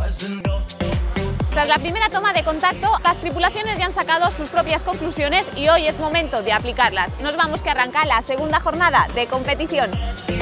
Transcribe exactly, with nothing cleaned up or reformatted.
Tras la primera toma de contacto, las tripulaciones ya han sacado sus propias conclusiones y hoy es momento de aplicarlas. Nos vamos que arranca la segunda jornada de competición.